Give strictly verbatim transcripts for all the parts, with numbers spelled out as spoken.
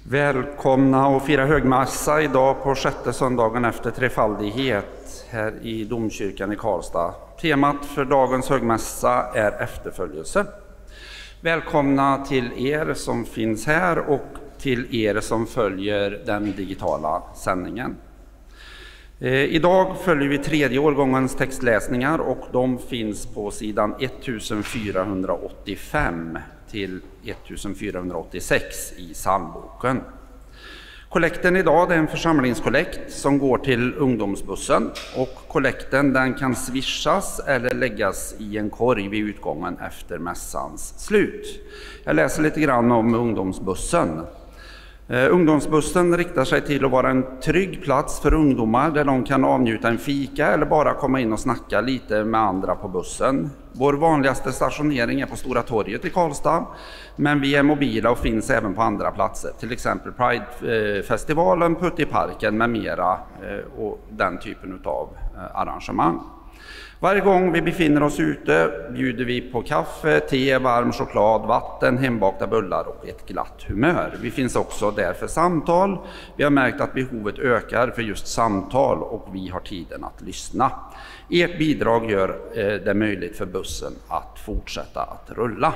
Välkomna och fira högmässa idag på sjätte söndagen efter trefaldighet här i domkyrkan i Karlstad. Temat för dagens högmässa är efterföljelse. Välkomna till er som finns här och till er som följer den digitala sändningen. Idag följer vi tredje årgångens textläsningar och de finns på sidan fjortonhundraåttiofem till fjortonhundraåttiosex i psalmboken. Kollekten idag är en församlingskollekt som går till ungdomsbussen och kollekten den kan swishas eller läggas i en korg vid utgången efter mässans slut. Jag läser lite grann om ungdomsbussen. Uh, ungdomsbussen riktar sig till att vara en trygg plats för ungdomar där de kan avnjuta en fika eller bara komma in och snacka lite med andra på bussen. Vår vanligaste stationering är på Stora torget i Karlstad, men vi är mobila och finns även på andra platser, till exempel Pride-festivalen, Puttiparken med mera uh, och den typen av uh, arrangemang. Varje gång vi befinner oss ute bjuder vi på kaffe, te, varm choklad, vatten, hembakta bullar och ett glatt humör. Vi finns också där för samtal. Vi har märkt att behovet ökar för just samtal och vi har tiden att lyssna. Ert bidrag gör det möjligt för bussen att fortsätta att rulla.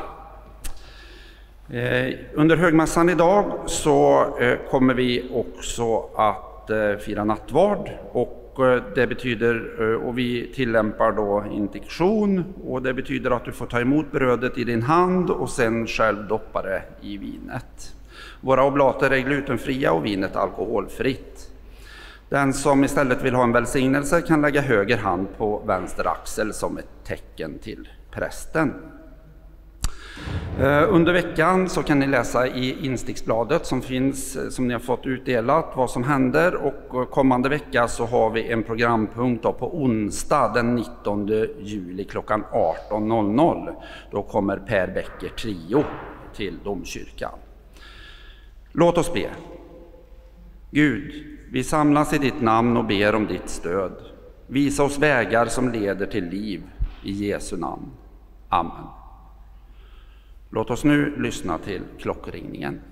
Under högmässan idag så kommer vi också att fira nattvard och det betyder, och vi tillämpar då intiktion, och det betyder att du får ta emot brödet i din hand och sen själv doppa det i vinet. Våra oblater är glutenfria och vinet alkoholfritt. Den som istället vill ha en välsignelse kan lägga höger hand på vänster axel som ett tecken till prästen. Under veckan så kan ni läsa i insticksbladet som finns, som ni har fått utdelat, vad som händer, och kommande vecka så har vi en programpunkt då på onsdag den nittonde juli klockan arton noll noll. Då kommer Per Becker Trio till domkyrkan. Låt oss be. Gud, vi samlas i ditt namn och ber om ditt stöd. Visa oss vägar som leder till liv i Jesu namn. Amen. Låt oss nu lyssna till klockringningen.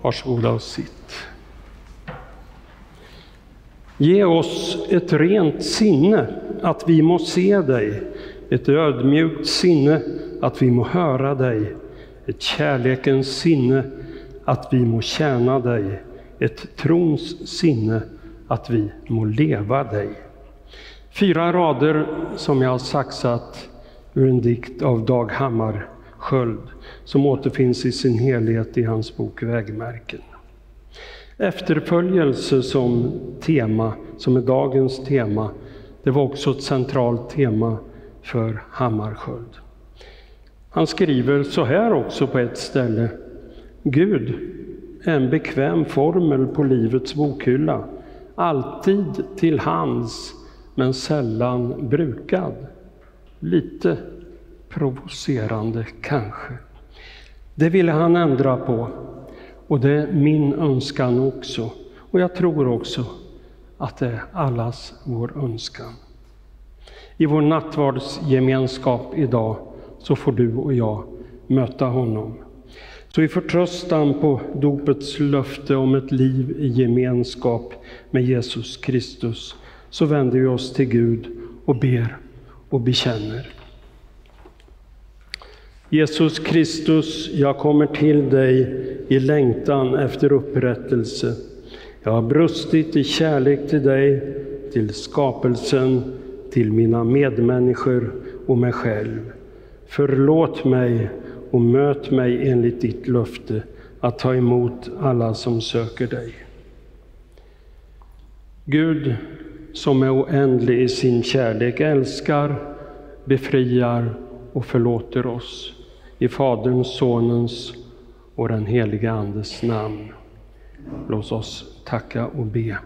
Varsågoda och sitt. Ge oss ett rent sinne att vi må se dig, ett ödmjukt sinne att vi må höra dig, ett kärlekens sinne att vi må tjäna dig, ett trons sinne att vi må leva dig. Fyra rader som jag har saxat ur en dikt av Dag Hammarskjöld som återfinns i sin helhet i hans bok Vägmärken. Efterföljelse som tema, som är dagens tema, det var också ett centralt tema för Hammarskjöld. Han skriver så här också på ett ställe: Gud är en bekväm formel på livets bokhylla, alltid till hands men sällan brukad. Lite provocerande kanske. Det ville han ändra på, och det är min önskan också. Och jag tror också att det är allas vår önskan. I vår nattvardsgemenskap idag så får du och jag möta honom. Så i förtröstan på dopets löfte om ett liv i gemenskap med Jesus Kristus så vänder vi oss till Gud och ber och bekänner. Jesus Kristus, jag kommer till dig i längtan efter upprättelse. Jag har brustit i kärlek till dig, till skapelsen, till mina medmänniskor och mig själv. Förlåt mig och möt mig enligt ditt löfte att ta emot alla som söker dig. Gud som är oändlig i sin kärlek älskar, befriar och förlåter oss. I Faderns, Sonens och den helige Andes namn. Låt oss tacka och be.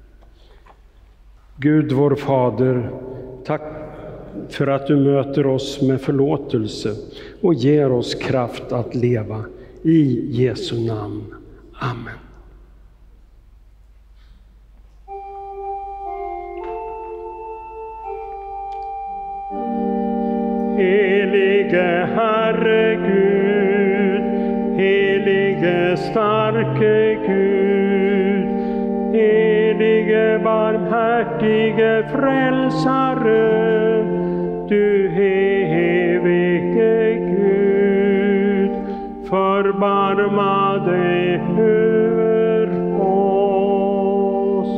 Gud vår Fader, tack för att du möter oss med förlåtelse och ger oss kraft att leva. I Jesu namn. Amen. Helige Herre Gud, helige starke Gud, helige barmhärtige frälsare, du evige Gud, förbarma dig över oss.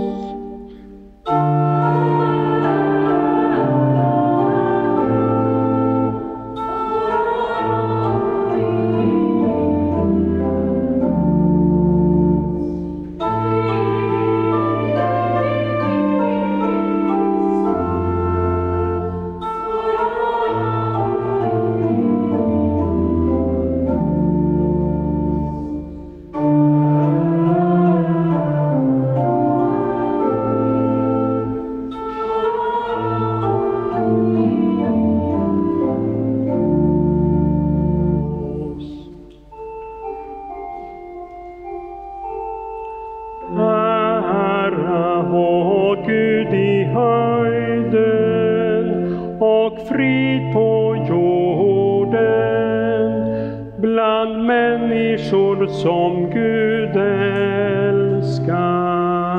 Som Gud älskar.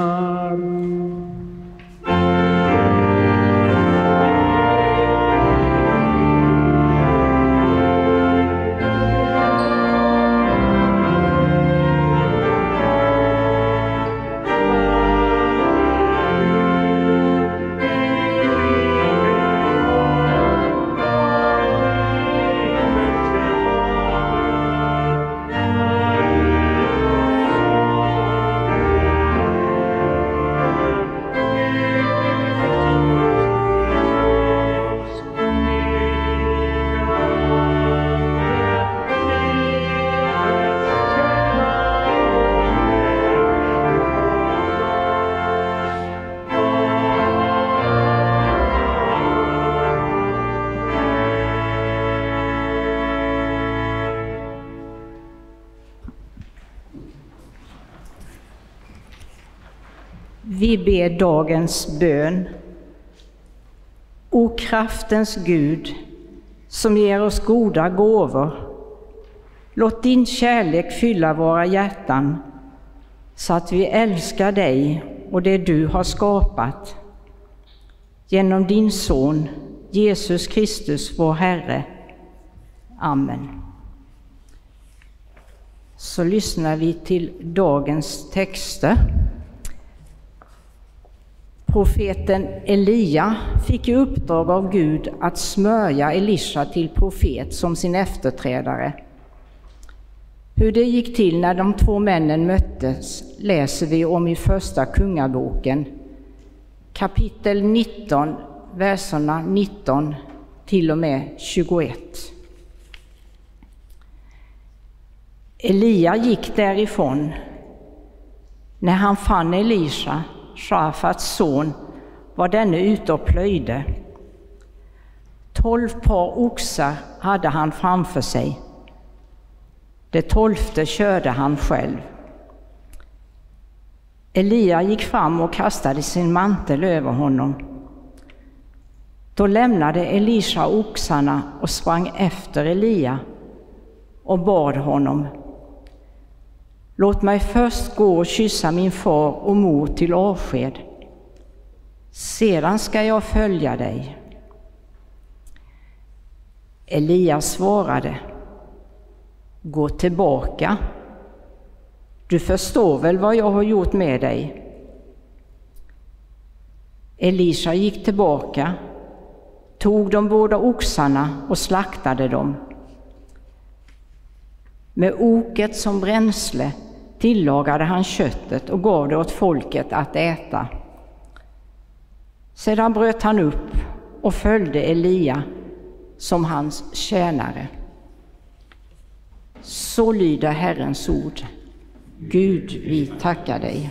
Vi ber dagens bön. O kraftens Gud, som ger oss goda gåvor, låt din kärlek fylla våra hjärtan så att vi älskar dig och det du har skapat. Genom din son, Jesus Kristus, vår Herre. Amen. Så lyssnar vi till dagens texter. Profeten Elia fick i uppdrag av Gud att smörja Elisha till profet som sin efterträdare. Hur det gick till när de två männen möttes läser vi om i första kungaboken, kapitel nitton, verserna nitton till och med tjugoett. Elia gick därifrån. När han fann Elisha, Shafats son, var denne ute och plöjde. Tolv par oxar hade han framför sig. Det tolfte körde han själv. Elia gick fram och kastade sin mantel över honom. Då lämnade Elisha oxarna och sprang efter Elia och bad honom: låt mig först gå och kyssa min far och mor till avsked. Sedan ska jag följa dig. Elia svarade: gå tillbaka. Du förstår väl vad jag har gjort med dig? Elisha gick tillbaka, tog de båda oxarna och slaktade dem. Med oket som bränsle tillagade han köttet och gav det åt folket att äta. Sedan bröt han upp och följde Elia som hans tjänare. Så lyder Herrens ord. Gud, vi tackar dig.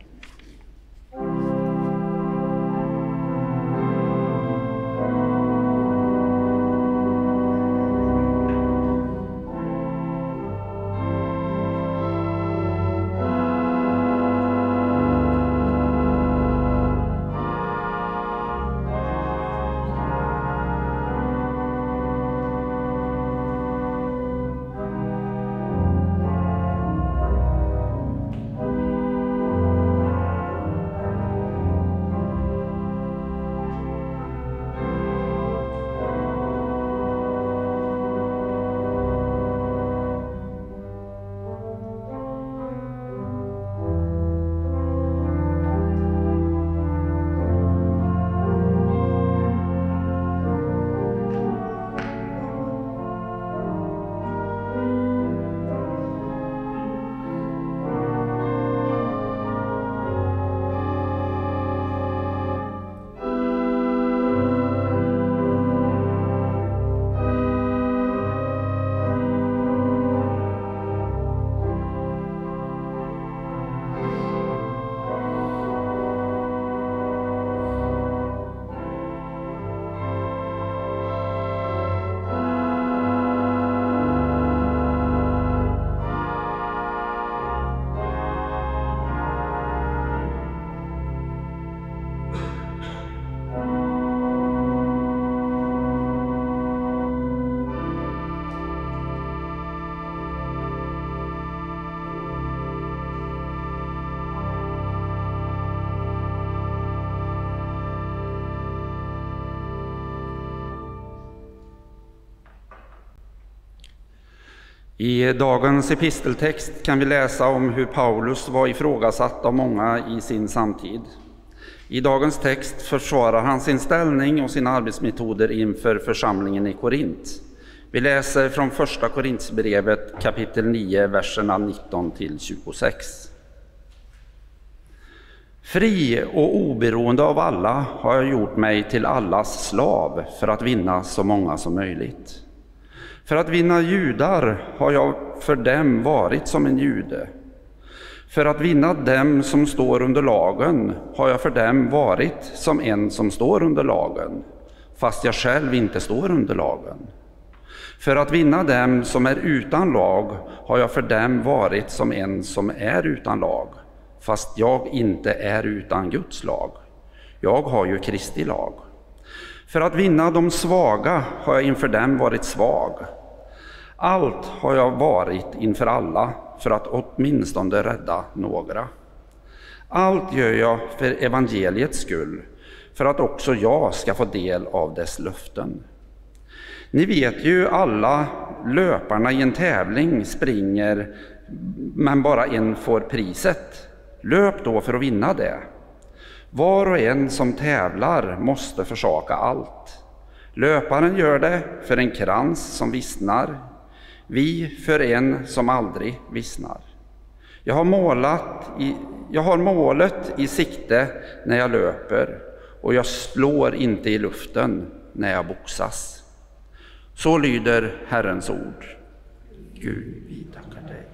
I dagens episteltext kan vi läsa om hur Paulus var ifrågasatt av många i sin samtid. I dagens text försvarar han sin ställning och sina arbetsmetoder inför församlingen i Korint. Vi läser från första Korintsbrevet kapitel nio, verserna nitton till tjugosex. Fri och oberoende av alla har jag gjort mig till allas slav för att vinna så många som möjligt. För att vinna judar har jag för dem varit som en jude. För att vinna dem som står under lagen har jag för dem varit som en som står under lagen, fast jag själv inte står under lagen. För att vinna dem som är utan lag har jag för dem varit som en som är utan lag, fast jag inte är utan Guds lag. Jag har ju Kristi lag. För att vinna de svaga har jag inför dem varit svag. Allt har jag varit inför alla för att åtminstone rädda några. Allt gör jag för evangeliets skull, för att också jag ska få del av dess löften. Ni vet ju alla, löparna i en tävling springer, men bara en får priset. Löp då för att vinna det. Var och en som tävlar måste försaka allt. Löparen gör det för en krans som vissnar, vi för en som aldrig vissnar. Jag har, målat i, jag har målet i sikte när jag löper, och jag slår inte i luften när jag boxas. Så lyder Herrens ord. Gud, vi tackar dig.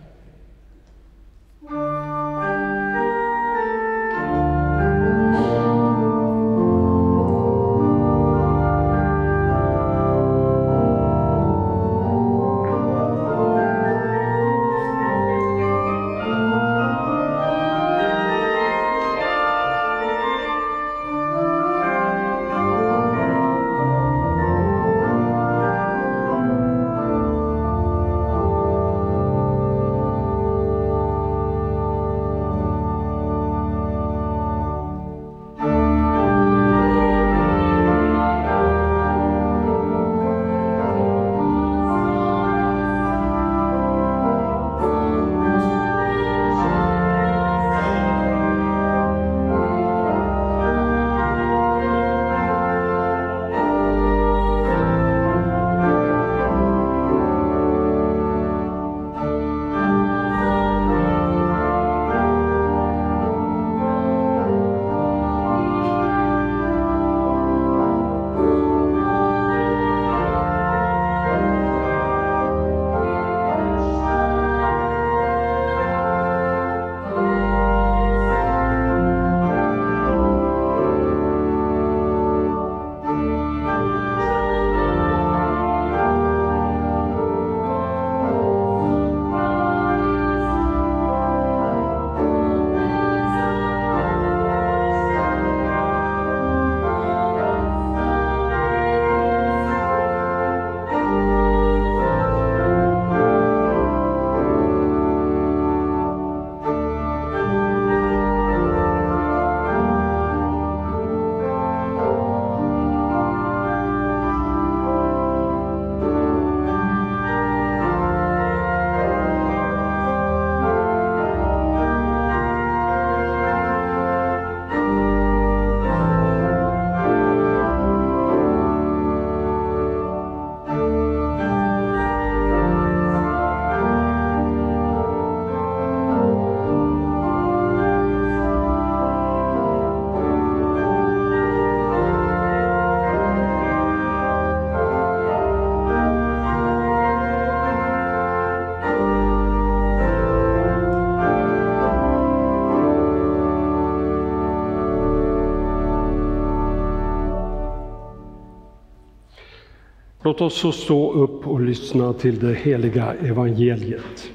Låt oss så stå upp och lyssna till det heliga evangeliet.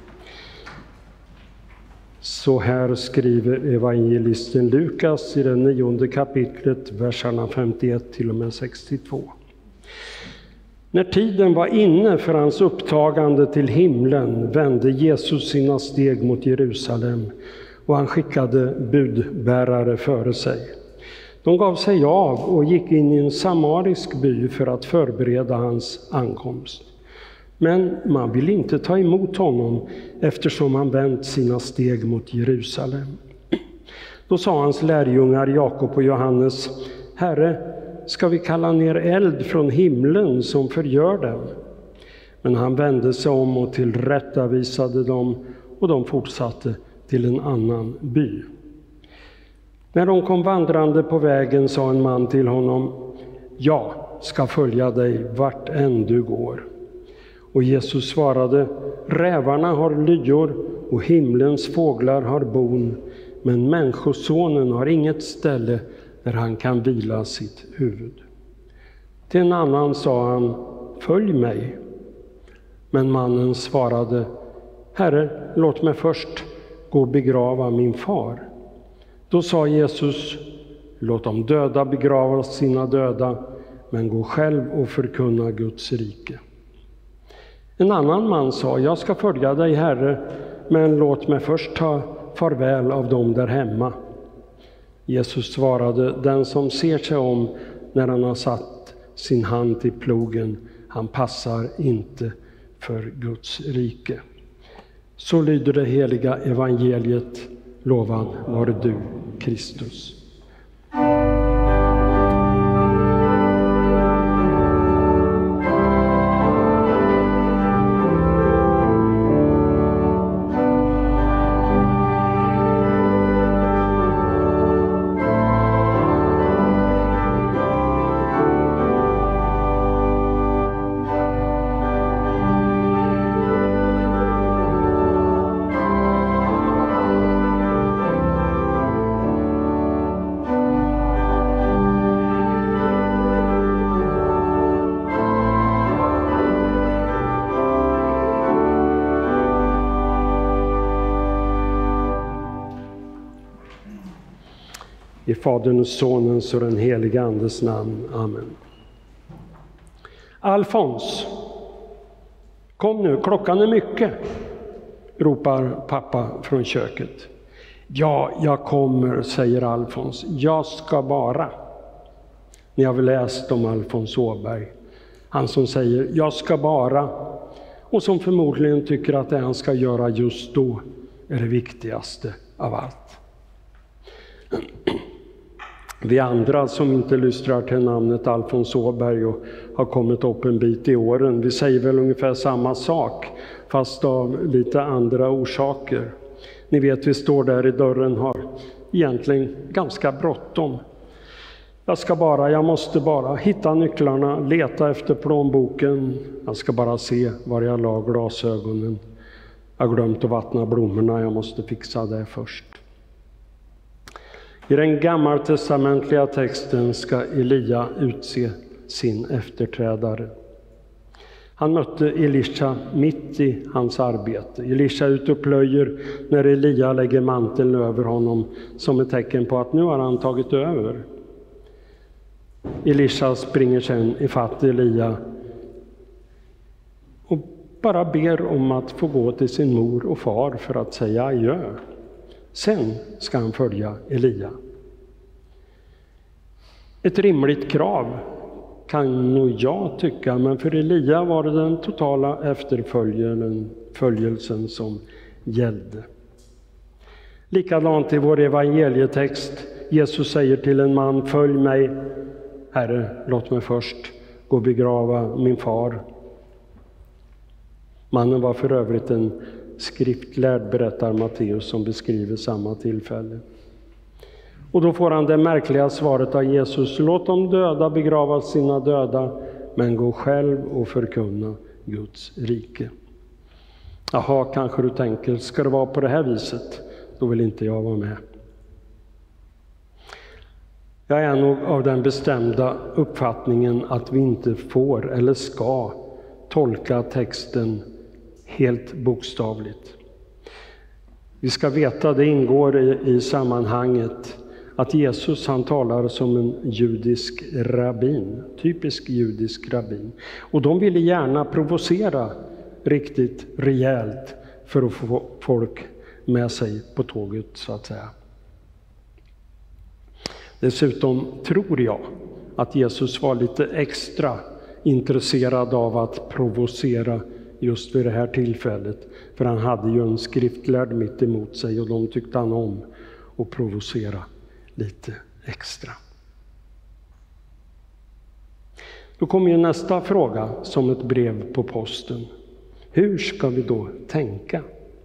Så här skriver evangelisten Lukas i det nionde kapitlet, verserna femtioett till och med sextiotvå. När tiden var inne för hans upptagande till himlen vände Jesus sina steg mot Jerusalem, och han skickade budbärare före sig. De gav sig av och gick in i en samarisk by för att förbereda hans ankomst. Men man ville inte ta emot honom eftersom han vänt sina steg mot Jerusalem. Då sa hans lärjungar Jakob och Johannes: Herre, ska vi kalla ner eld från himlen som förgör dem? Men han vände sig om och tillrättavisade dem, och de fortsatte till en annan by. När de kom vandrande på vägen sa en man till honom: Jag ska följa dig vart än du går. Och Jesus svarade: Rävarna har lyor och himlens fåglar har bon, men människosonen har inget ställe där han kan vila sitt huvud. Till en annan sa han: Följ mig. Men mannen svarade: Herre, låt mig först gå och begrava min far. Då sa Jesus: Låt de döda begrava sina döda, men gå själv och förkunna Guds rike. En annan man sa, jag ska följa dig, Herre, men låt mig först ta farväl av dem där hemma. Jesus svarade, den som ser sig om när han har satt sin hand till plogen, han passar inte för Guds rike. Så lyder det heliga evangeliet, lovad vare du, Kristus. I Faderns, Sonens och den heliga Andes namn. Amen. Alfons, kom nu, klockan är mycket, ropar pappa från köket. Ja, jag kommer, säger Alfons. Jag ska bara. Ni har väl läst om Alfons Åberg. Han som säger, jag ska bara. Och som förmodligen tycker att det han ska göra just då är det viktigaste av allt. Vi andra som inte lystrar till namnet Alfons Åberg och har kommit upp en bit i åren, vi säger väl ungefär samma sak, fast av lite andra orsaker. Ni vet, vi står där i dörren, har egentligen ganska bråttom. Jag ska bara, jag måste bara hitta nycklarna, leta efter plånboken. Jag ska bara se var jag la glasögonen. Jag har glömt att vattna blommorna, jag måste fixa det först. I den gammaltestamentliga texten ska Elia utse sin efterträdare. Han mötte Elisha mitt i hans arbete. Elisha ut och plöjer när Elia lägger manteln över honom som ett tecken på att nu har han tagit över. Elisha springer sedan ifatt Elia och bara ber om att få gå till sin mor och far för att säga adjö. Sen ska han följa Elia. Ett rimligt krav kan nog jag tycka, men för Elia var det den totala efterföljelsen som gällde. Likadant i vår evangelietext. Jesus säger till en man, följ mig. Herre, låt mig först gå och begrava min far. Mannen var för övrigt en skriftlärd, berättar Matteus, som beskriver samma tillfälle. Och då får han det märkliga svaret av Jesus, låt de döda begrava sina döda, men gå själv och förkunna Guds rike. Jaha, kanske du tänker, ska det vara på det här viset? Då vill inte jag vara med. Jag är nog av den bestämda uppfattningen att vi inte får eller ska tolka texten helt bokstavligt. Vi ska veta, det ingår i, i sammanhanget, att Jesus han talar som en judisk rabbin, typisk judisk rabbin. Och de ville gärna provocera riktigt rejält för att få folk med sig på tåget, så att säga. Dessutom tror jag att Jesus var lite extra intresserad av att provocera just vid det här tillfället. För han hade ju en skriftlärd mitt emot sig och de tyckte han om att provocera lite extra. Då kommer ju nästa fråga som ett brev på posten. Hur ska vi då tänka?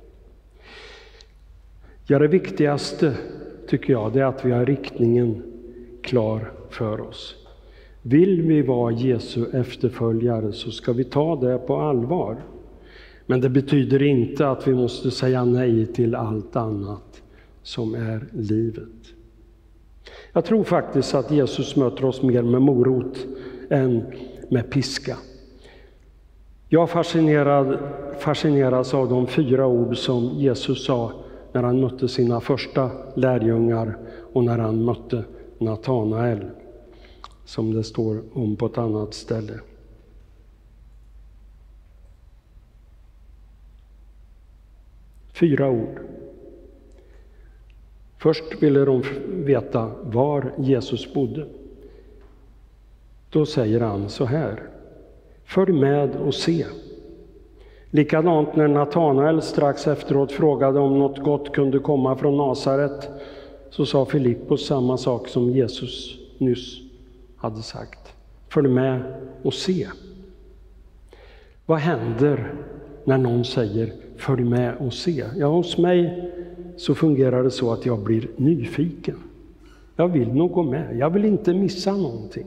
Ja, det viktigaste tycker jag det är att vi har riktningen klar för oss. Vill vi vara Jesu efterföljare så ska vi ta det på allvar. Men det betyder inte att vi måste säga nej till allt annat som är livet. Jag tror faktiskt att Jesus möter oss mer med morot än med piska. Jag fascinerad, fascineras av de fyra ord som Jesus sa när han mötte sina första lärjungar och när han mötte Natanael, som det står om på ett annat ställe. Fyra ord. Först ville de veta var Jesus bodde. Då säger han så här: följ med och se. Likadant när Natanael strax efteråt frågade om något gott kunde komma från Nasaret, så sa Filippos samma sak som Jesus nyss hade sagt. Följ med och se. Vad händer när någon säger följ med och se? Ja, hos mig så fungerar det så att jag blir nyfiken. Jag vill nog gå med. Jag vill inte missa någonting.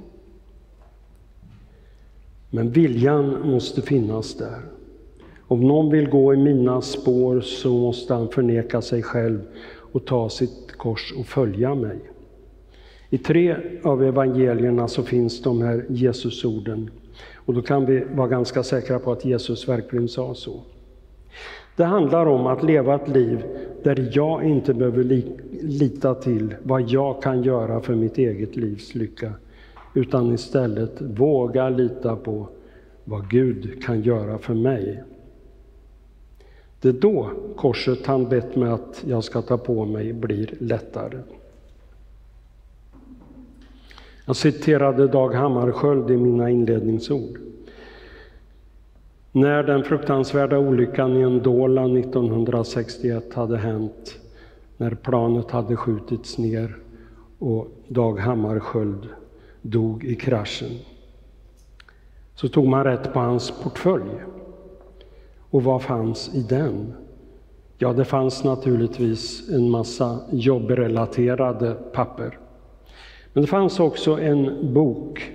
Men viljan måste finnas där. Om någon vill gå i mina spår så måste han förneka sig själv och ta sitt kors och följa mig. I tre av evangelierna så finns de här Jesusorden. Och då kan vi vara ganska säkra på att Jesus verkligen sa så. Det handlar om att leva ett liv där jag inte behöver li- lita till vad jag kan göra för mitt eget livs lycka, utan istället våga lita på vad Gud kan göra för mig. Det är då korset han bett mig att jag ska ta på mig blir lättare. Jag citerade Dag Hammarskjöld i mina inledningsord. När den fruktansvärda olyckan i Ndola nittonhundrasextioett hade hänt, när planet hade skjutits ner och Dag Hammarskjöld dog i kraschen, så tog man rätt på hans portfölj. Och vad fanns i den? Ja, det fanns naturligtvis en massa jobbrelaterade papper. Men det fanns också en bok,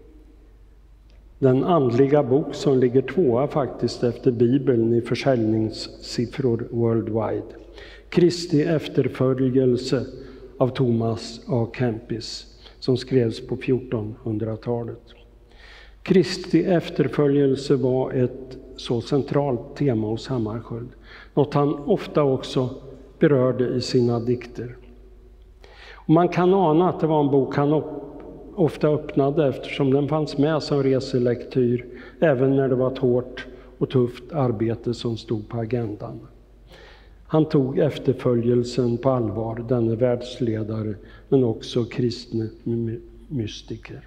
den andliga bok som ligger tvåa faktiskt efter Bibeln i försäljningssiffror worldwide. Kristi efterföljelse av Thomas A. Kempis, som skrevs på fjortonhundratalet. Kristi efterföljelse var ett så centralt tema hos Hammarskjöld, något han ofta också berörde i sina dikter. Och man kan ana att det var en bok han upp, ofta öppnade, eftersom den fanns med som reselektyr även när det var ett hårt och tufft arbete som stod på agendan. Han tog efterföljelsen på allvar, denne världsledare, men också kristne mystiker.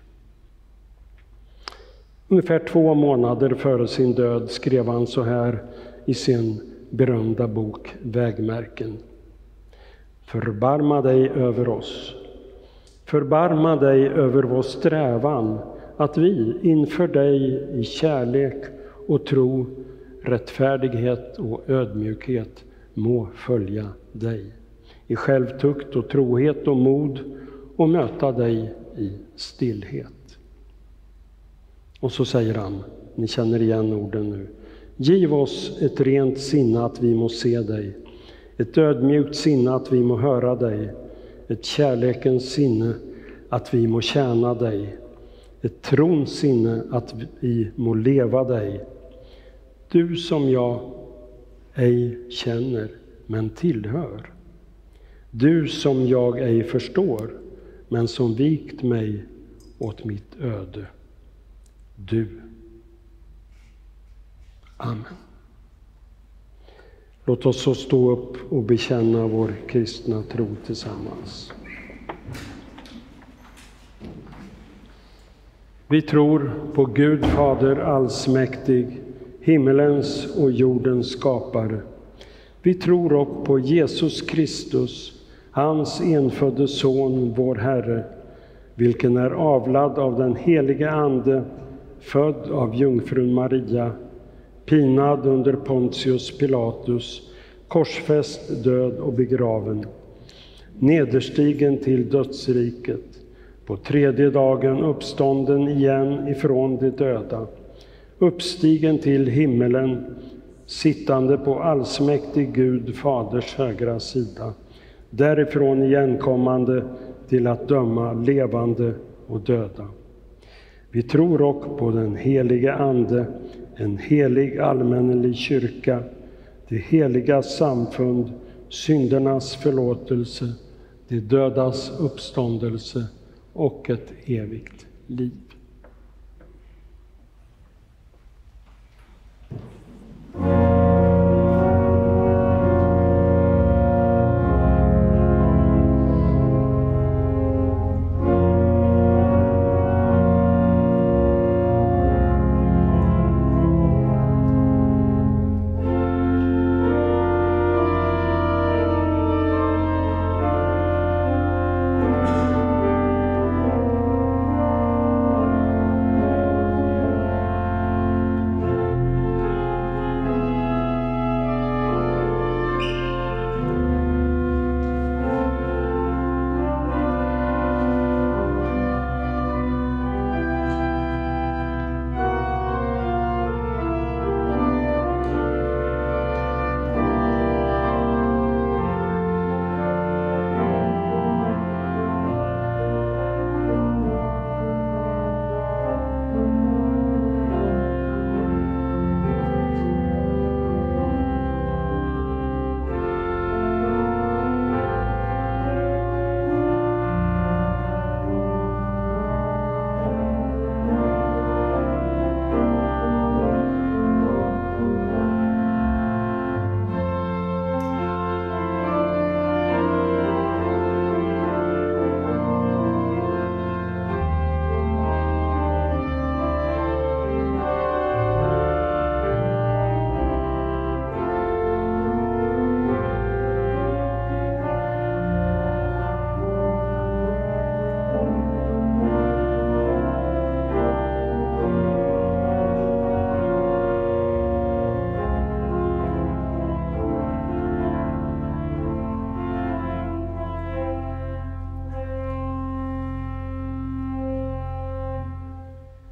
Ungefär två månader före sin död skrev han så här i sin berömda bok Vägmärken. Förbarma dig över oss. Förbarma dig över vår strävan att vi inför dig i kärlek och tro, rättfärdighet och ödmjukhet må följa dig. I självtukt och trohet och mod och möta dig i stillhet. Och så säger han, ni känner igen orden nu. Giv oss ett rent sinne att vi må se dig. Ett ödmjukt sinne att vi må höra dig. Ett kärlekens sinne att vi må tjäna dig. Ett trons sinne att vi må leva dig. Du som jag ej känner men tillhör. Du som jag ej förstår men som vikt mig åt mitt öde. Du. Amen. Låt oss så stå upp och bekänna vår kristna tro tillsammans. Vi tror på Gud Fader allsmäktig, himmelens och jordens skapare. Vi tror också på Jesus Kristus, hans enfödde son, vår Herre, vilken är avlad av den helige Ande, född av jungfrun Maria, pinad under Pontius Pilatus, korsfäst, död och begraven, nederstigen till dödsriket, på tredje dagen uppstånden igen ifrån de döda, uppstigen till himmelen, sittande på allsmäktig Gud Faders högra sida, därifrån igenkommande till att döma levande och döda. Vi tror också på den helige Ande, en helig allmännelig kyrka, det heliga samfund, syndernas förlåtelse, de dödas uppståndelse och ett evigt liv.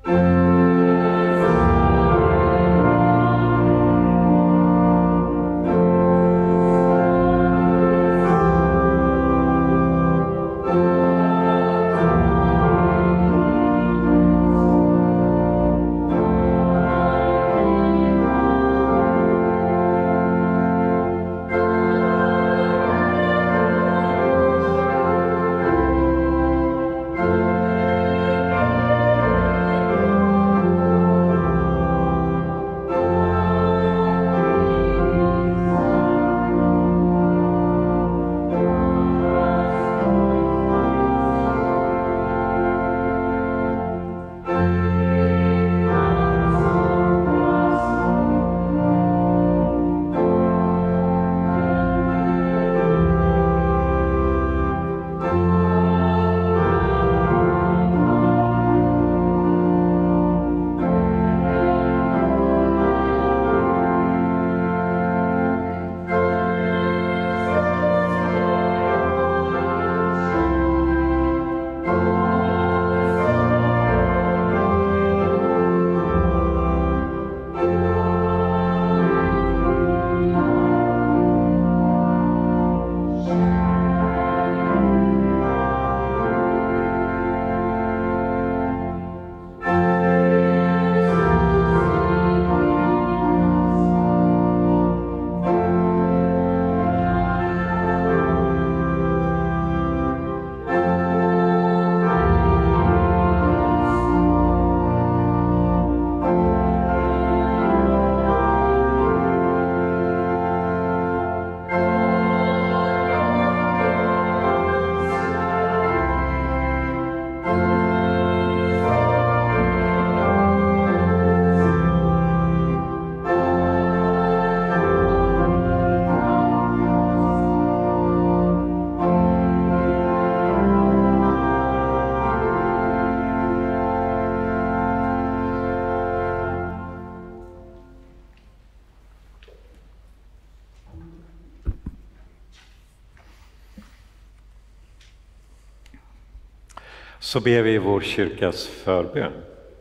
Så ber vi vår kyrkas förbön.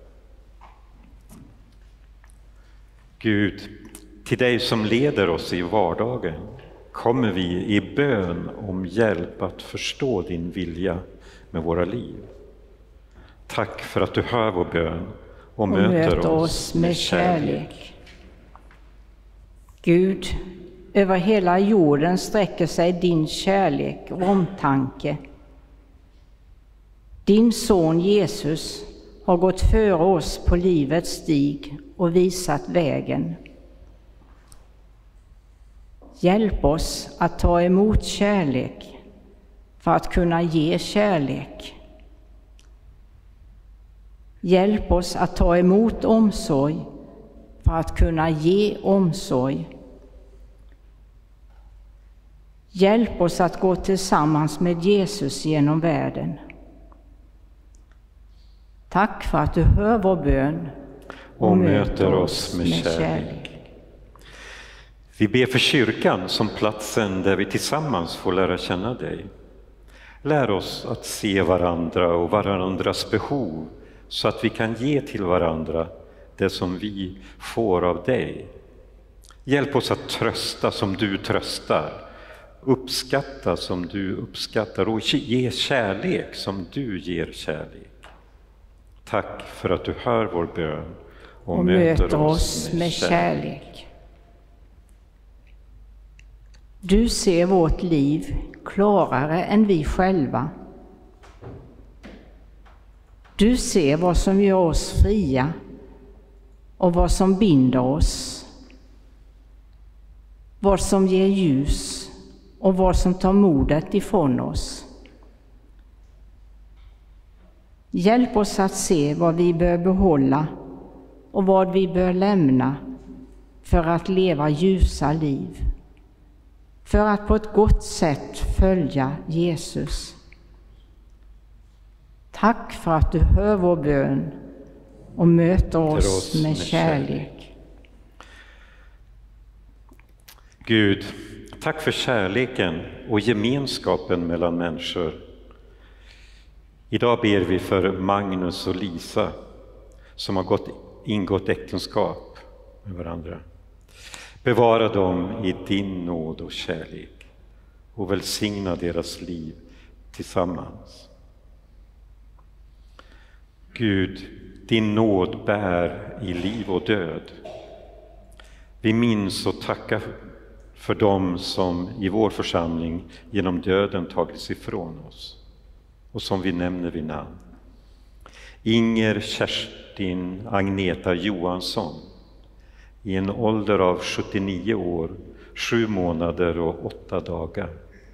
Gud, till dig som leder oss i vardagen kommer vi i bön om hjälp att förstå din vilja med våra liv. Tack för att du hör vår bön och, och möter, möter oss med kärlek. Gud, över hela jorden sträcker sig din kärlek och omtanke. Din son Jesus har gått före oss på livets stig och visat vägen. Hjälp oss att ta emot kärlek för att kunna ge kärlek. Hjälp oss att ta emot omsorg för att kunna ge omsorg. Hjälp oss att gå tillsammans med Jesus genom världen. Tack för att du hör vår bön och, och möter oss med, med kärlek. kärlek. Vi ber för kyrkan som platsen där vi tillsammans får lära känna dig. Lär oss att se varandra och varandras behov så att vi kan ge till varandra det som vi får av dig. Hjälp oss att trösta som du tröstar, uppskatta som du uppskattar och ge kärlek som du ger kärlek. Tack för att du hör vår bön och, och möter, möter oss med, med kärlek. kärlek. Du ser vårt liv klarare än vi själva. Du ser vad som gör oss fria och vad som binder oss. Vad som ger ljus och vad som tar modet ifrån oss. Hjälp oss att se vad vi bör behålla och vad vi bör lämna för att leva ljusa liv. För att på ett gott sätt följa Jesus. Tack för att du hör vår bön och möter oss, oss med, med kärlek. kärlek. Gud, tack för kärleken och gemenskapen mellan människor. Idag ber vi för Magnus och Lisa som har gått, ingått äktenskap med varandra. Bevara dem i din nåd och kärlek och välsigna deras liv tillsammans. Gud, din nåd bär i liv och död. Vi minns och tackar för dem som i vår församling genom döden tagits ifrån oss och som vi nämner vid namn. Inger Kerstin Agneta Johansson i en ålder av sjuttionio år, sju månader och åtta dagar.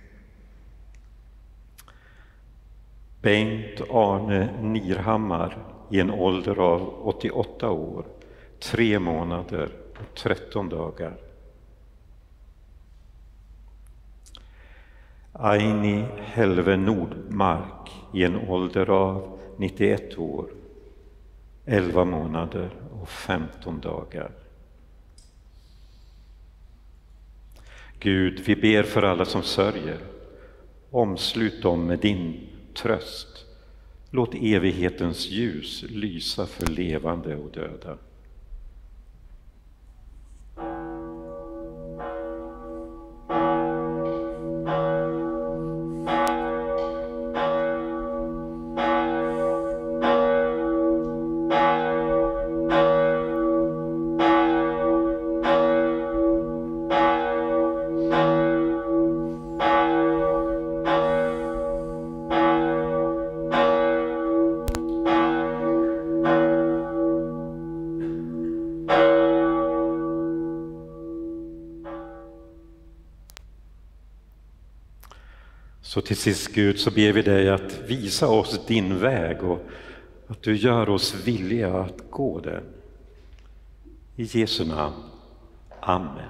Bengt Arne Nirhammar i en ålder av åttioåtta år, tre månader och tretton dagar. Aini Helve Nordmark i en ålder av nittioett år, elva månader och femton dagar. Gud, vi ber för alla som sörjer. Omslut dem med din tröst. Låt evighetens ljus lysa för levande och döda. Så till sist, Gud, så ber vi dig att visa oss din väg och att du gör oss villiga att gå den. I Jesu namn. Amen.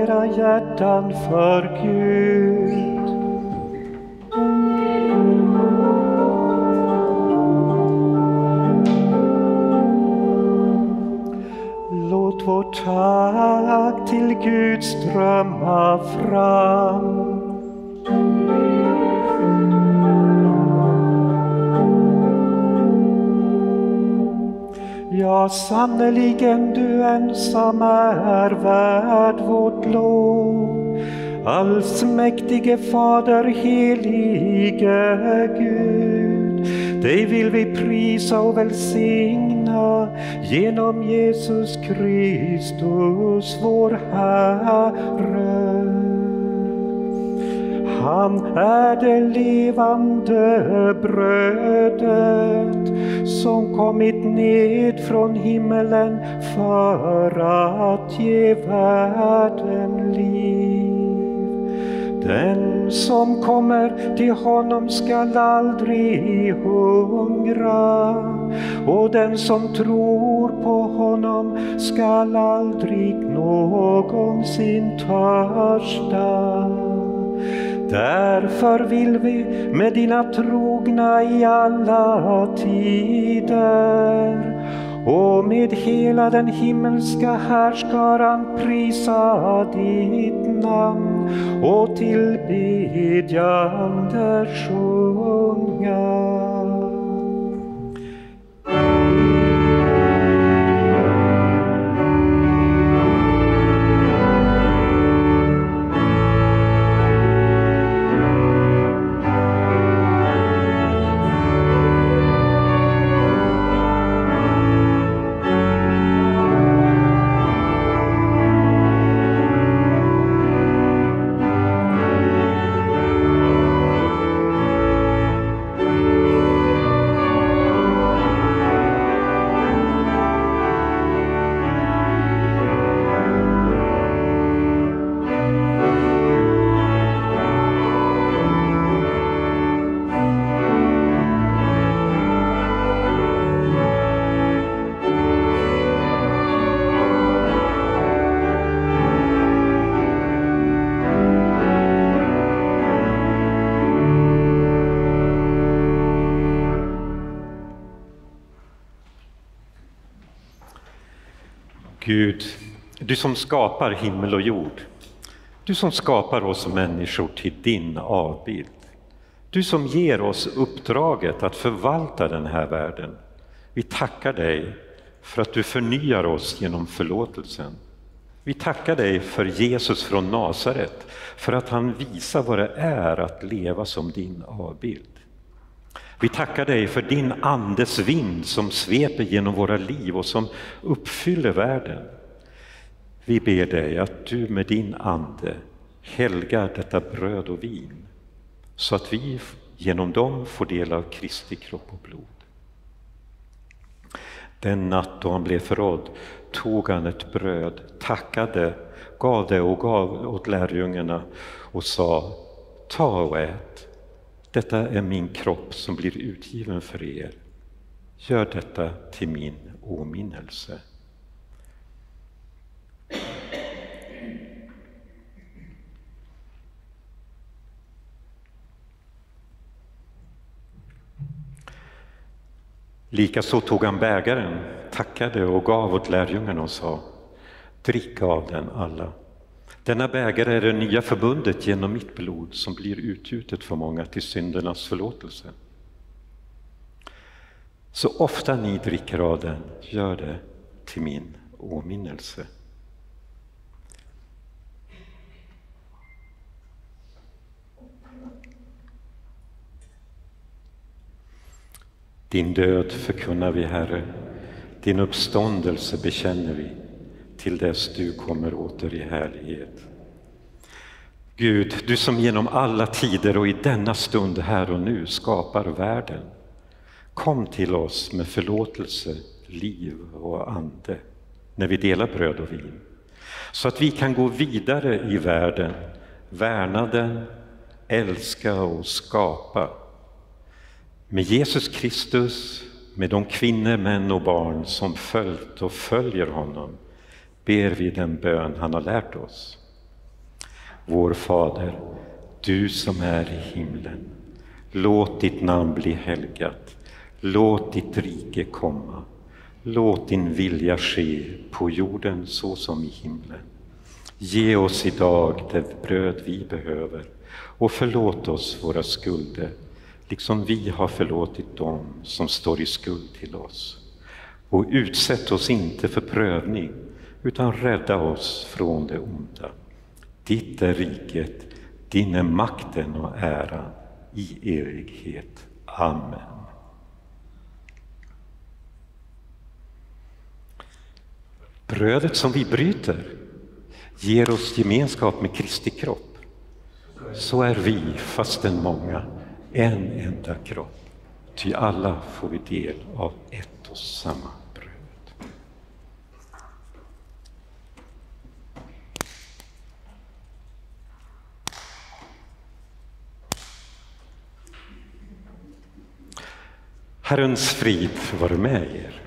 era hjärtan för Gud. Låt vårt tack till Gud strömma fram. Ja, sannoliken du ensam är värd vårt lov. Allsmäktige Fader, helige Gud, dig vill vi prisa och välsigna genom Jesus Kristus, vår Herre. Han är det levande brödet som kommit ned från himmelen för att ge världen liv. Den som kommer till honom skall aldrig hungra, och den som tror på honom skall aldrig någonsin törsta. Därför vill vi med dina trogna i alla tider och med hela den himmelska härskaran prisa ditt namn och tillbedjande sjunga. Gud, du som skapar himmel och jord, du som skapar oss människor till din avbild, du som ger oss uppdraget att förvalta den här världen. Vi tackar dig för att du förnyar oss genom förlåtelsen. Vi tackar dig för Jesus från Nasaret, för att han visar vad det är att leva som din avbild. Vi tackar dig för din andes vind som sveper genom våra liv och som uppfyller världen. Vi ber dig att du med din ande helgar detta bröd och vin, så att vi genom dem får del av Kristi kropp och blod. Den natt då han blev förrådd tog han ett bröd, tackade, gav det och gav åt lärjungarna och sa: ta och ät. Detta är min kropp som blir utgiven för er. Gör detta till min åminnelse. Likaså tog han bägaren, tackade och gav åt lärjungarna och sa: drick av den alla. Denna bägare är det nya förbundet genom mitt blod som blir utgjutet för många till syndernas förlåtelse. Så ofta ni dricker av den, gör det till min åminnelse. Din död förkunnar vi, Herre, din uppståndelse bekänner vi, till dess du kommer åter i härlighet. Gud, du som genom alla tider och i denna stund här och nu skapar världen, kom till oss med förlåtelse, liv och ande när vi delar bröd och vin, så att vi kan gå vidare i världen, värna den, älska och skapa. Med Jesus Kristus, med de kvinnor, män och barn som följt och följer honom, ber vi den bön han har lärt oss. Vår Fader, du som är i himlen, låt ditt namn bli helgat. Låt ditt rike komma. Låt din vilja ske på jorden så som i himlen. Ge oss idag det bröd vi behöver och förlåt oss våra skulder, liksom vi har förlåtit dem som står i skuld till oss. Och utsätt oss inte för prövning, utan rädda oss från det onda. Ditt är riket, din är makten och äran i evighet. Amen. Brödet som vi bryter ger oss gemenskap med Kristi kropp. Så är vi, fastän många, en enda kropp. Ty alla får vi del av ett och samma bröd. Herrens frid vare med er.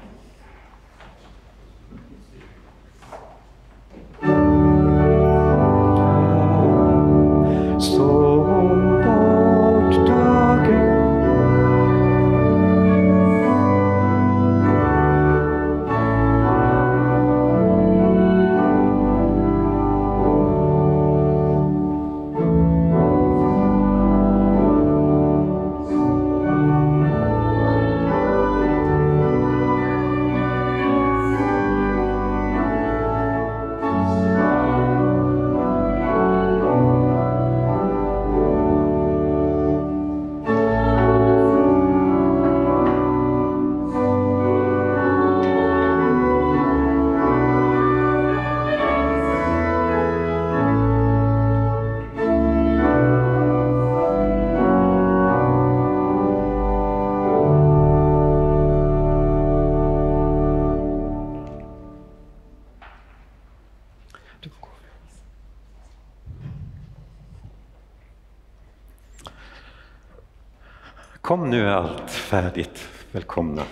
Kom, nu är allt färdigt. Välkomna.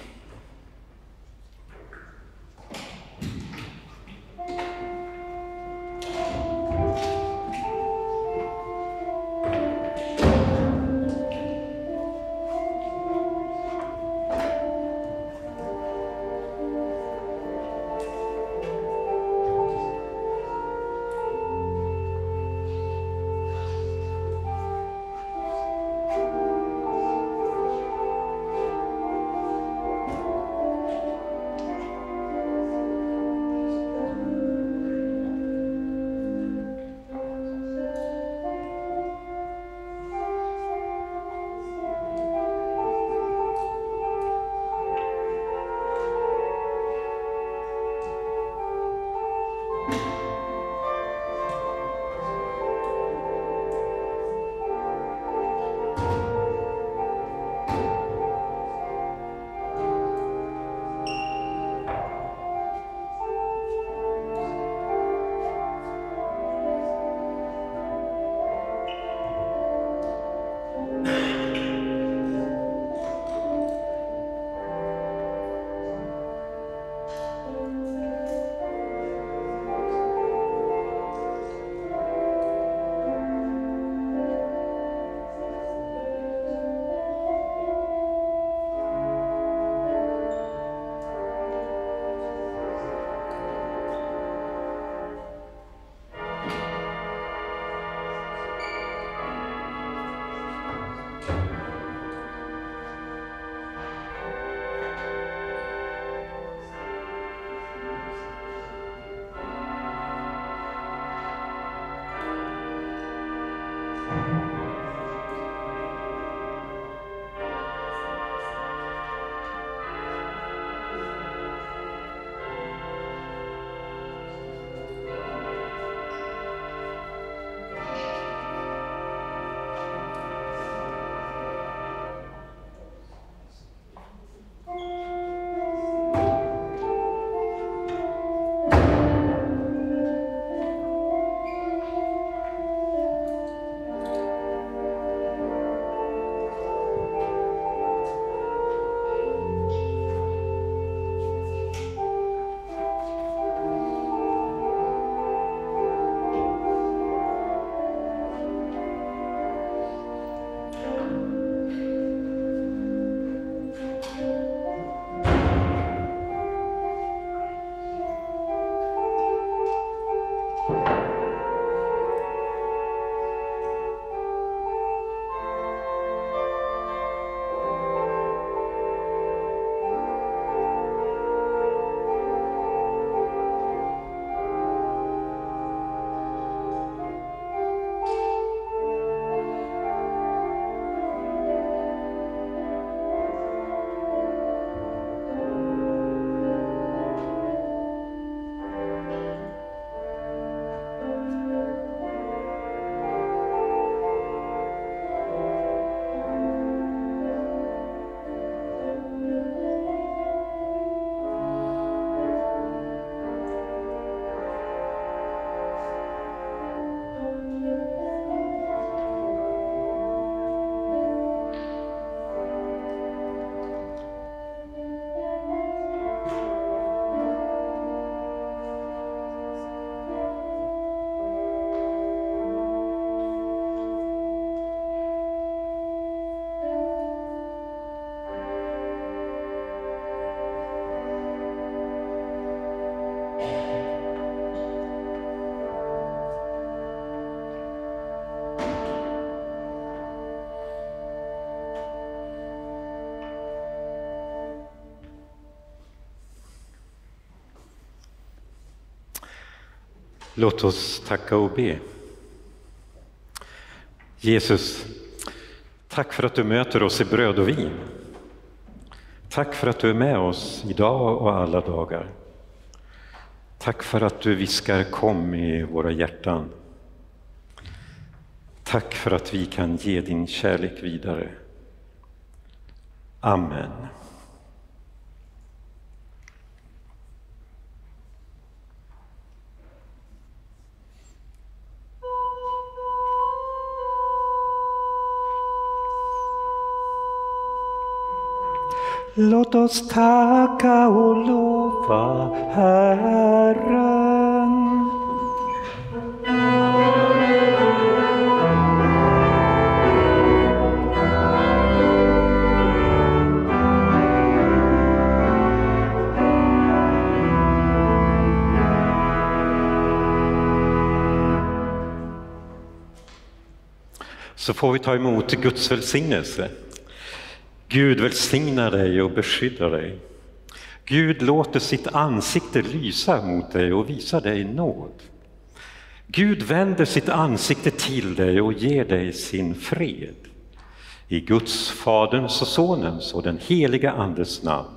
Låt oss tacka och be. Jesus, tack för att du möter oss i bröd och vin. Tack för att du är med oss idag och alla dagar. Tack för att du viskar kom i våra hjärtan. Tack för att vi kan ge din kärlek vidare. Amen. Låt oss tacka och lova Herren. Så får vi ta emot Guds välsignelse. Gud välsignar dig och beskyddar dig. Gud låter sitt ansikte lysa mot dig och visar dig nåd. Gud vänder sitt ansikte till dig och ger dig sin fred. I Guds, Faderns och Sonens och den heliga Andes namn.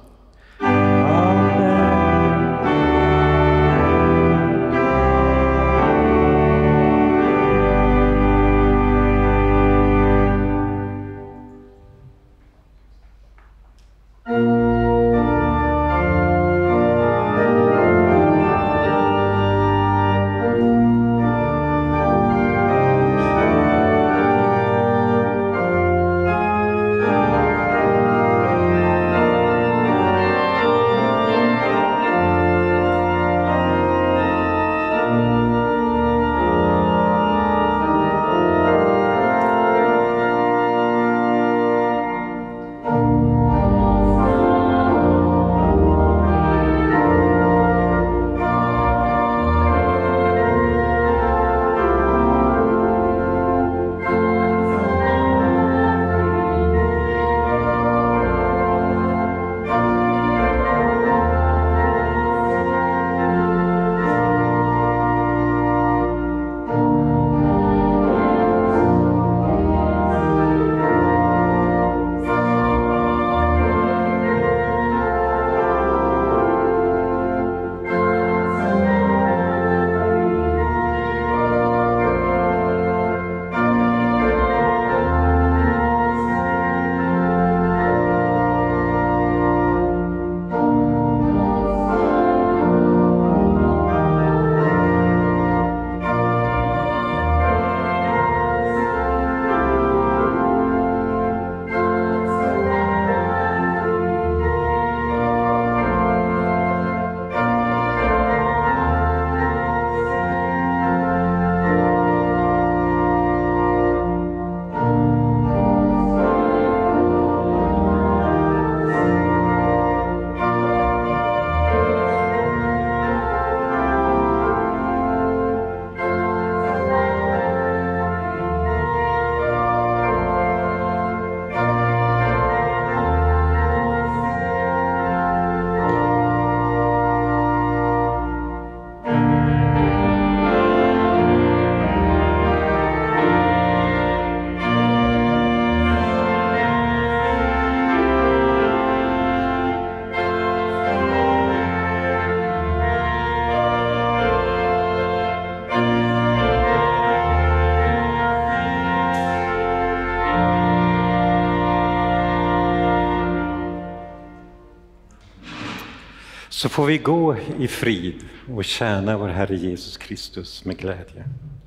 Så får vi gå i frid och tjäna vår Herre Jesus Kristus med glädje.